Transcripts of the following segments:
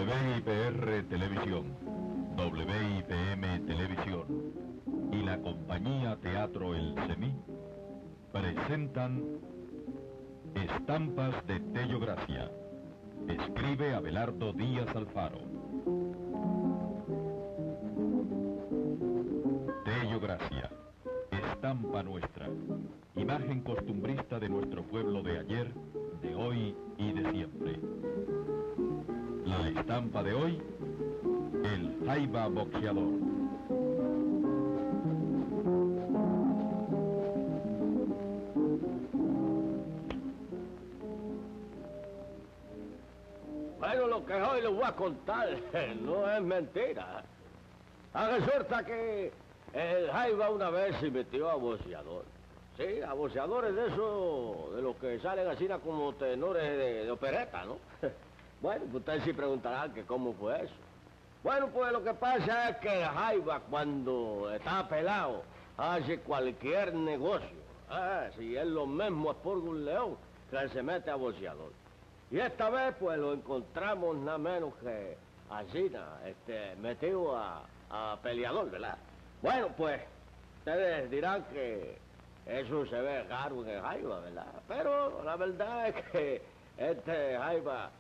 WIPR Televisión, WIPM Televisión y la compañía Teatro El Semí presentan Estampas de Tello Gracia. Escribe Abelardo Díaz Alfaro. Tello Gracia, estampa nuestra, imagen costumbrista de nuestro pueblo de ayer, de hoy y de siempre. La estampa de hoy, el jaiba boxeador. Bueno, lo que hoy les voy a contar no es mentira. Resulta que el jaiba una vez se metió a boxeador. Sí, a boxeadores de esos, de los que salen así como tenores de opereta, ¿no? Bueno, pues ustedes sí preguntarán que cómo fue eso. Bueno, pues lo que pasa es que el jaiba cuando está pelado hace cualquier negocio. Si es lo mismo es por un león que se mete a boxeador. Y esta vez pues lo encontramos nada menos que así, metido a peleador, ¿verdad? Bueno, pues ustedes dirán que eso se ve raro en el jaiba, ¿verdad? Pero la verdad es que este jaiba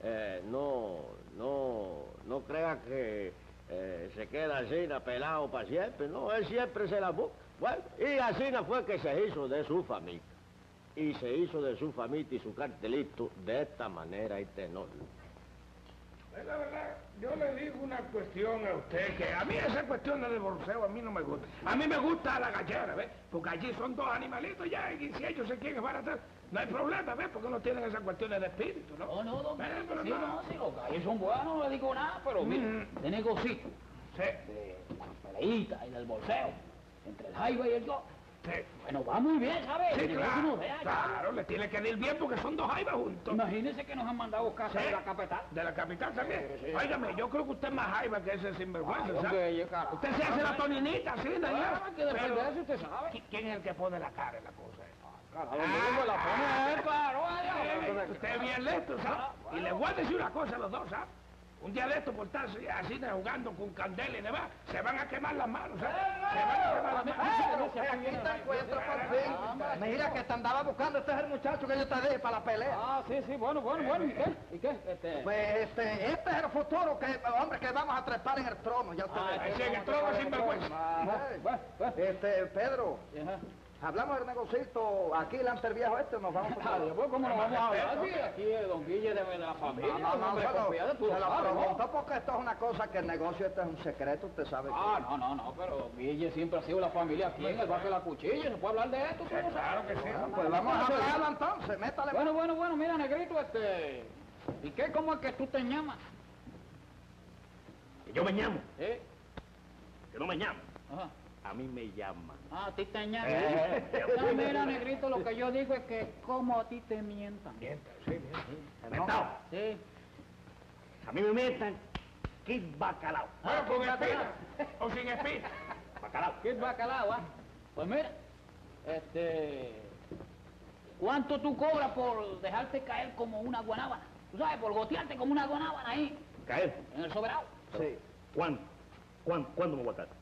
no crea que se queda así pelado para siempre, no, él siempre se la busca. Bueno, y así fue que se hizo de su familia. Y se hizo de su familia y su cartelito de esta manera y tenor. La verdad, yo le digo una cuestión a usted, que a mí esa cuestión del boxeo a mí no me gusta. A mí me gusta la gallera, ¿ves? Porque allí son dos animalitos ya, y si ellos se quieren van a hacer, no hay problema, ¿ves? Porque no tienen esas cuestiones de espíritu, ¿no? No, don pero sí, no. no, sí, los gallos son buenos, no le digo nada, pero mire, de negocito, Sí, de las peleitas y del bolseo, entre el jaiba y el yo, sí. bueno, va muy bien, ¿sabes? Sí, El negocio claro, no deja, claro, le tiene que ir bien porque son dos jaibas juntos. Imagínense que nos han mandado casa Sí. de la capital. De la capital también. Sí. Óigame, yo creo que usted es más jaiba que ese sinvergüenza, Ay, ¿sabe? hombre, carajo. Usted se hace la toninita, así, ¿no? Claro, que depende Pero, de eso, usted sabe. ¿quién es el que pone la cara en la cosa esa? Carajo, yo la pone él, claro, adiós. Usted es bien listo, ¿sabes? Y le voy a decir una cosa a los dos, ¿sabes? Un día de esto, por estar así jugando con candela y demás, se van a quemar las manos, ¿sabes? Se van a quemar las manos. Aquí te encuentro por fin. Mira que te andaba buscando, este es el muchacho que yo te dejé para la pelea. Ah, sí, bueno, ¿y qué? ¿Y qué? Pues este es el futuro hombre que vamos a trepar en el trono, ya usted ve. Ese en el trono sinvergüenza. Pedro, hablamos del negocito aquí delante del viejo nos vamos a Después, ¿cómo nos vamos a hablar? Sí, aquí es don Guille de la familia, un hombre confiado, tú se lo lo sabes, ¿no? pregunto porque esto es una cosa que el negocio este es un secreto, usted sabe. No, pero Guille siempre ha sido la familia aquí en el barrio de la Cuchilla, ¿se puede hablar de esto? Claro que sí. Pues vamos a hablarlo entonces, métale. Bueno, mira, negrito, ¿y qué, cómo es que tú te llamas? Que yo me llamo, ¿Eh? que no me llamo, Ajá. a mí me llaman. Ah, a ti te llamas. No, mira, negrito, lo que yo digo es que como a ti te mientan. ¿Inventado? Sí. A mí me mientan Kid Bacalao. Bueno, con espina o sin espina. Bacalao. ¿Qué es bacalao, ah? Pues mira, ¿cuánto tú cobras por dejarte caer como una guanábana? Tú sabes, por gotearte como una guanábana ahí, ¿Caer? en el soberano. Sí. ¿Cuándo? ¿Cuándo me voy a caer?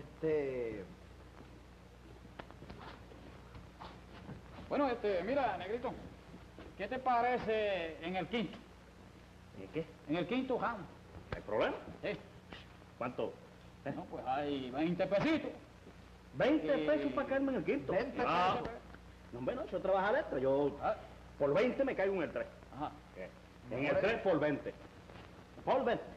Bueno, mira, negrito, ¿qué te parece en el quinto? ¿Y qué? En el quinto round. ¿Hay problema? Sí. ¿Cuánto? No, pues hay 20 pesitos. 20 pesos para caerme en el quinto. 20 Ah, pesos. no, bueno, eso trabaja letra. Yo por 20 me caigo en el 3. Ajá. En el 3 por 20. Por 20.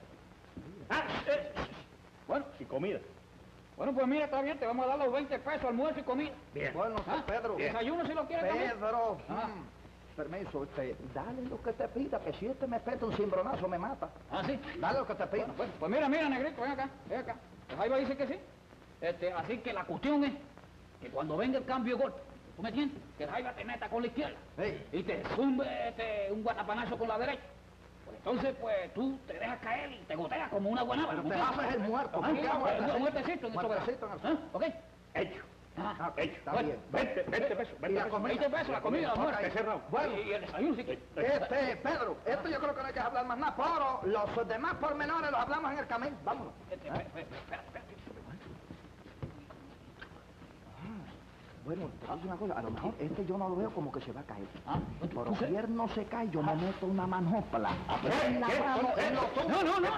Bueno, Y comida. Bueno, pues mira, está bien, te vamos a dar los 20 pesos, almuerzo y comida. Bien. Bueno, Pedro. Desayuno si lo quieres también. Pedro, Ah. permiso, dale lo que te pida, que si me peta un cimbronazo me mata. Ah, sí. Dale lo que te pida. Bueno, pues mira, negrito, ven acá. El Jaiba dice que sí. Así que la cuestión es que cuando venga el cambio de golpe, ¿tú me entiendes? Que el Jaiba te meta con la izquierda Sí. y te zumbe un guatapanazo con la derecha. Pues entonces, pues, tú te dejas caer y te goteas como una guanábana. Pero te haces el muerto. Un muertecito en el soberano. Muertecito en el ¿Ok? Hecho. Ah, Está bien. 20 pesos. ¿Y la comida? 20 pesos la comida, amor. Ok. cerrado. Bueno, Y el desayuno, sí que... Pedro, esto yo creo que no hay que hablar más nada, pero los demás pormenores los hablamos en el camino. Vámonos. Espera. Bueno, te voy a decir una cosa, a lo mejor yo no lo veo como que se va a caer. Ah, Pero si él no se cae, yo me meto una manopla. En la mano, en los ojos.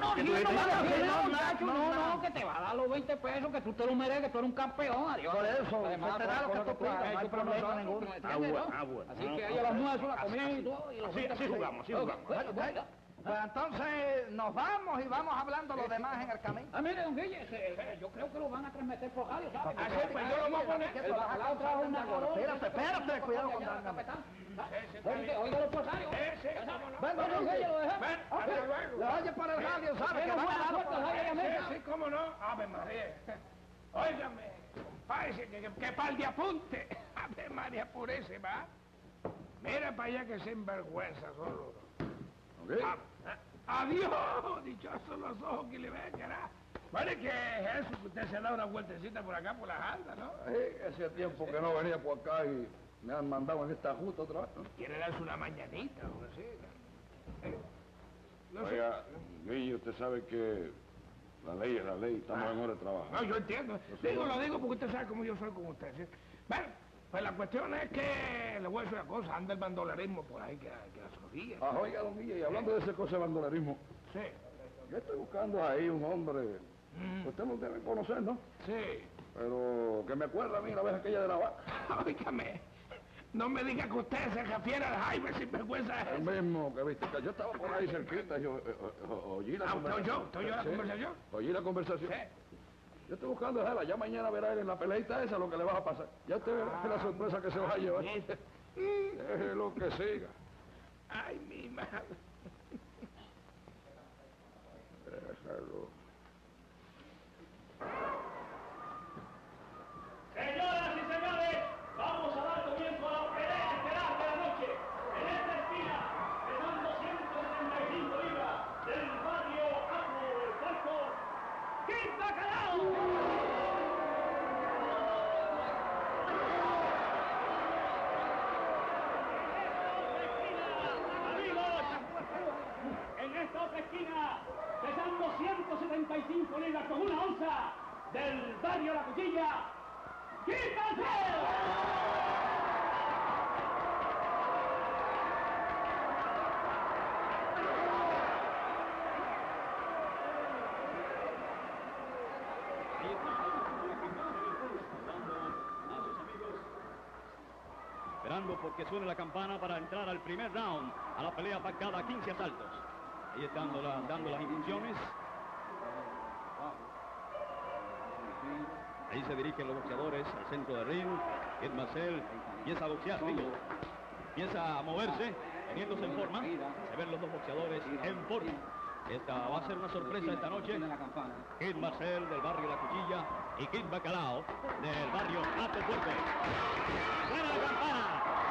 No, que te va a dar los 20 pesos, que tú te lo mereces, tú eres un campeón, adiós. Por eso, Además, te da lo que tú pidas, no hay problema ninguno. Bueno. Así que hay el almuerzo, la comida y todo, y los 20 Así pesos. jugamos, así Ok, jugamos. bueno. Pues entonces nos vamos y vamos hablando los demás en el camino. Ah, mire, don Guille, yo creo que lo van a transmitir por radio, ¿sabes? Ah, sí, pues yo lo voy a poner. El bacalao trajo una Espérate, cuidado con el la capitán. Oiga los posarios. Ven, Don Guille, lo dejé. Ven, hasta luego. Lo oye por el radio, ¿sabes? Que Pero van a dar buena suerte, por- oiga, Sí, cómo no. Ave María. Óigame, compadre, que par de apunte. Ave María purísima. Mira para allá que sinvergüenza son los dos. Adiós, dichosos los ojos que le ven, carajo. Bueno, que es eso, que usted se da una vueltecita por acá, por las altas, ¿no? Hacía tiempo que no venía por acá y me han mandado en esta justa otra vez. Quiere darse una mañanita o así. No sé. Oiga, Guille, usted sabe que la ley es la ley, estamos en hora de trabajo. No, yo entiendo. Lo digo porque usted sabe cómo yo soy con usted, ¿sí? Bueno, pues la cuestión es que, le voy a decir una cosa, anda el bandolerismo por ahí que las rodillas. Oiga, don Guille, y hablando de ese cosa de bandolerismo, Sí, yo estoy buscando ahí un hombre, usted lo debe conocer, ¿no? sí. Pero que me acuerda a mí la vez aquella de la vaca. Óigame, no me diga que usted se refiere al Jaime sin vergüenza. El mismo que viste, que yo estaba por ahí cerquita, yo oí la conversación. ¿Usted oyó la conversación? Oí la conversación. Sí. Yo estoy buscando a Jela, ya mañana verá él en la peleita esa lo que le va a pasar. Ya usted verá la sorpresa que se va a llevar. Déjelo que siga. Ay, mi madre. Déjalo. Señoras y señores, vamos a dar comienzo a la pelea estelar de la noche. En esta esquina, pesando 175 libras, del barrio Ajo, el puesto, Kid Bacalao. Amigos, en esta otra esquina, pesando 175 libras con una onza, del barrio La Cuchilla, ¡Kid Bacalao! Esperando porque suene la campana para entrar al primer round, a la pelea pactada 15 asaltos. Ahí están dando las instrucciones. Ahí se dirigen los boxeadores al centro del ring. Kid Marcel empieza a boxear, empieza a moverse, poniéndose en forma. Se ven los dos boxeadores en forma. Esta va a ser una sorpresa esta noche. Kid Marcel del barrio La Cuchilla y Kid Bacalao del barrio Atopuerto. ¡Suena la campana!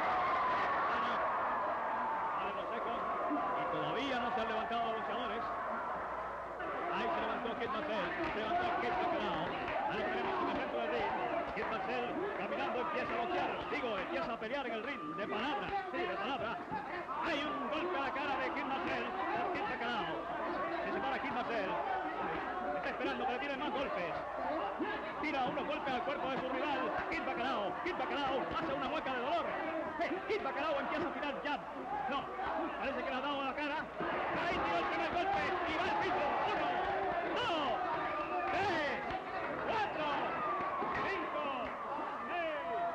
Salen los secos y todavía no se han levantado los boxeadores. Ahí se levantó Kid Marcel, se levantó Kid Bacalao. Ahí tenemos en el centro del ring. Kid Marcel caminando empieza a boxear. Empieza a pelear en el ring de palabra. Sí, de palabra. Hay un golpe a la cara de Kid Marcel por Kid Bacalao. Se separa Kid Marcel. Está esperando que le tiren más golpes. Tira unos golpes al cuerpo de su rival. Kid Bacalao hace una mueca de dolor. Kid Bacalao empieza a tirar jab. No, parece que le ha dado a la cara. Ahí tiró el primer golpe y va al piso. 1, 2, 3, 4, 5, 6,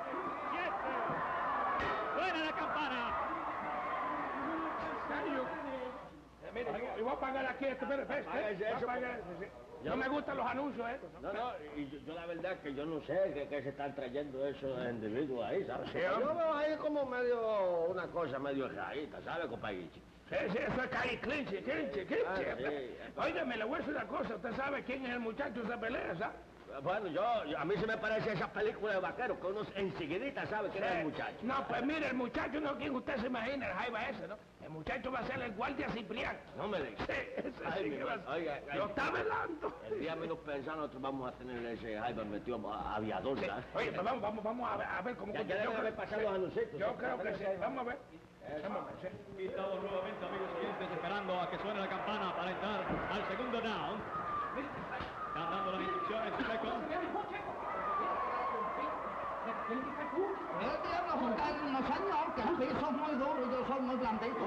7. Suena la campana. Mire, yo voy a pagar aquí esto, espere. No me gustan los anuncios estos. No, y yo la verdad que yo no sé qué se están trayendo esos individuos ahí, ¿sabes? Sí, Yo veo ahí como medio, una cosa medio rarita, ¿sabes, compadre? Sí, eso es caer clinche. sí. Oiga, me le voy a decir una cosa. Usted sabe quién es el muchacho de esa pelea, ¿sabes? Bueno, a mí se me parece esas películas de vaqueros que uno enseguidita sabe quién es el muchacho. No, pues mire, el muchacho no es quien usted se imagina, el Jaiba ese, ¿no? El muchacho va a ser el guardia Cipriano. No me digas. Sí, ese Ay, sí mi que va a ser. oiga, Lo está velando. El día menos pensado nosotros vamos a tener ese Jaiba metido aviador, Sí. ¿verdad? Oye, pues vamos a ver cómo... Ya deben haber pasado los anuncios. Yo creo que sí. Vamos a ver. Vamos a ver, sí. Aquí estamos nuevamente, amigos oyentes, esperando a que suene la campana para entrar al segundo round. Están dando las instrucciones, Checo. El diablo Juan, no señor, que el piso es muy duro y yo soy muy blandito.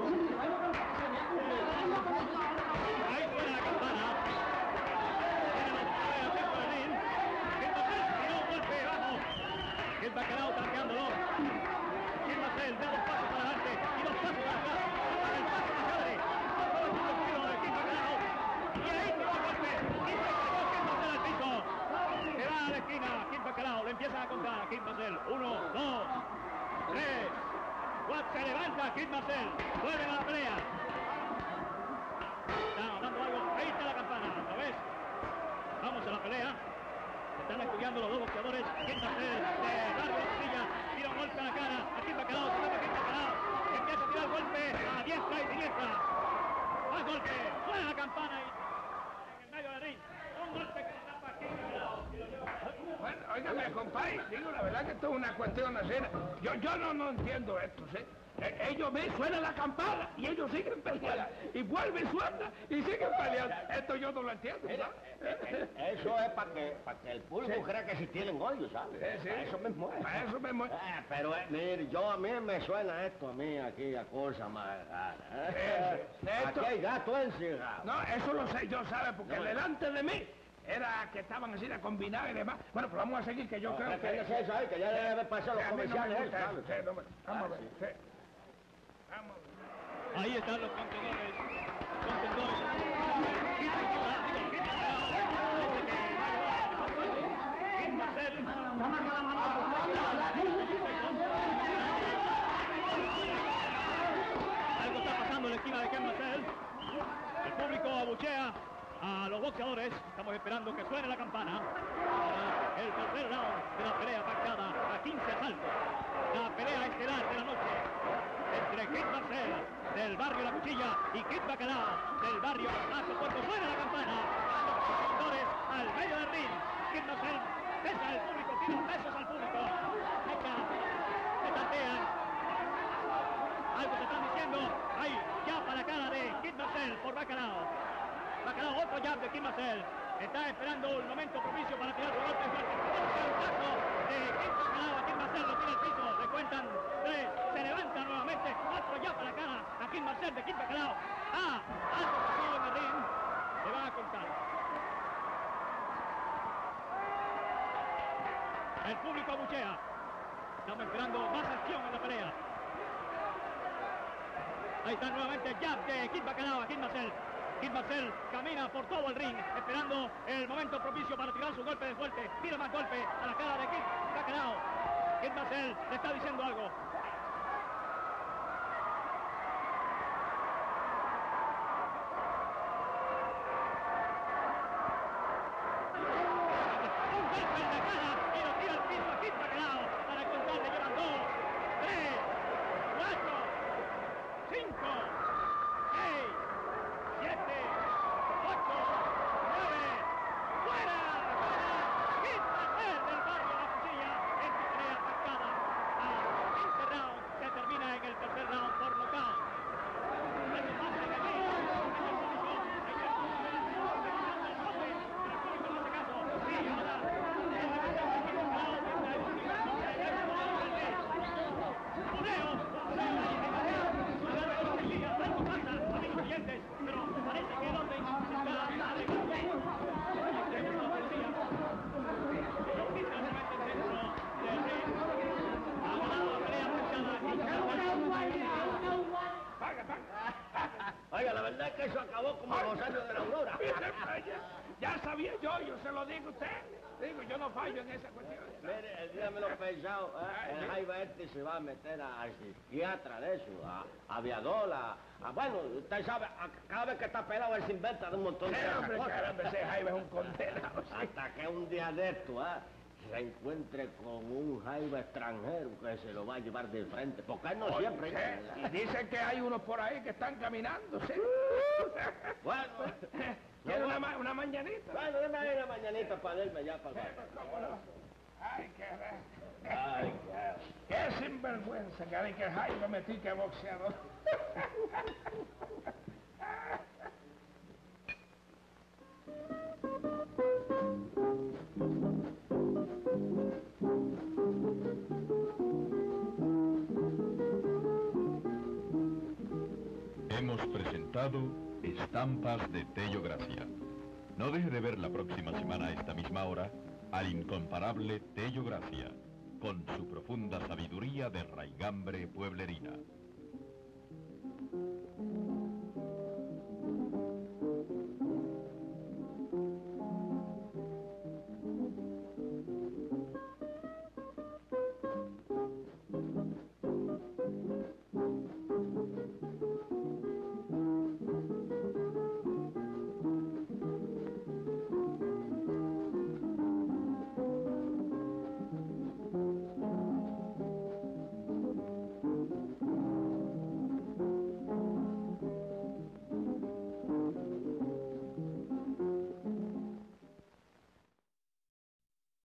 Ahí suena la campana. Tiene la otra vez a el ring. Tiró un golpe abajo. El Bacalao tanqueándolo. ¿Quién va a hacer? Da 2 pasos para adelante y 2 pasos para atrás. Para el paso de Cadre. Todo el mundo tiro del King Bacalao. Y ahí tiró un golpe. Y se cayó King Marcel al piso. Se va a la esquina. King Bacalao. Le empiezan a contar. King Marcel. 1, 2, 3, 4. Se levanta King Marcel. Vuelve a la pelea. Estamos dando algo. Ahí está la campana. ¿Lo ves? Vamos a la pelea. Están estudiando los dos boxeadores. King Marcel de Barrio La Costilla. Tira un golpe a la cara. Aquí Bacalao. Se mete King Bacalao. Empieza a tirar golpe a diestra y siniestra. Más golpe. Suena la campana y en el medio del ring. Un golpe que le tapa a King Bacalao. Bueno, óigame, compadre, digo la verdad que esto es una cuestión así. Yo no entiendo esto, ¿sí? Ellos ven, suena la campana y ellos siguen peleando. Y vuelve y suena y siguen peleando. Esto yo no lo entiendo, ¿sabes? Eso es para que el público crea que si tienen odio, ¿sabes? Sí. Para eso mismo es. Para eso mismo es. Pero mire, a mí me suena esto a mí aquí a cosa más rara. Sí. Aquí hay gato encerrado. No, eso lo sé yo, ¿sabes? Porque delante de mí era que estaban así de combinado y demás. Bueno, pues vamos a seguir, que yo creo que... Fíjese eso ahí, que ya debe haber pasado los a mí no me comerciales. gusta ¿sabes? eso, sí, no me- Vamos a ver, sí. Vamos a ver. Ahí están los contendores. King Marcel. Algo está pasando en la esquina de King Marcel. El público abuchea a los boxeadores. Estamos esperando que suene la campana para el tercer round de la pelea pactada a 15 asaltos. La pelea estelar de la noche entre King Marcel del barrio La Cuchilla y King Bacalao del barrio Paso Puerto. Suena la campana. Los boxeadores al medio del ring. King Marcel besa al público, tira besos al público. Se tantean. Algo se están diciendo. Ahí, ya para la cara de King Marcel por Bacalao. Bacalao, otro jab de King Marcel. Está esperando un momento propicio para tirar su golpe fuerte. El paso de King Bacalao a King Marcel, lo tira al piso. Le cuentan 3. Se levanta nuevamente. Otro jab para la cara a King Marcel de King Bacalao. Algo pasó en el ring. Le van a contar. El público abuchea. Estamos esperando más acción en la pelea. Ahí está nuevamente el jab de King Bacalao a King Marcel. King Marcel camina por todo el ring, esperando el momento propicio para tirar su golpe de fuerte. Tira más golpe a la cara de King Bacalao. King Marcel le está diciendo algo. Un golpe en la cara y lo tira al piso a King Bacalao para contarle. Llevan 2, 3, 4, 5, 6, 7, 8, 9, ¡fuera! ¡Fuera! King Marcel del barrio La Cuchilla en su pelea pactada a 15 Oiga, la verdad es que eso acabó como los años de la aurora. Mire, vaya, ya sabía yo se lo digo a usted. Digo, yo no fallo en esa cuestión. Mire, el día me lo he pensado, el Jaiba este se va a meter a psiquiatra de eso, a aviador, bueno, usted sabe, cada vez que está pelado él se inventa de un montón de Hombre, cosas. caramba, ese Jaiba es un condenado. Sí. Hasta que un día de esto, se encuentre con un Jaiba extranjero que se lo va a llevar de frente, porque él no siempre... Y dicen que hay unos por ahí que están caminando, sí. Bueno... ¿Quiere una mañanita? Bueno, déme ahí una mañanita para irme ya para acá. ¿Cómo no? Ay, Ay, qué sinvergüenza, que hay que Jaime metí que boxeador. Hemos presentado Estampas de Tello Gracia. No deje de ver la próxima semana a esta misma hora al incomparable Tello Gracia, con su profunda sabiduría de raigambre pueblerina.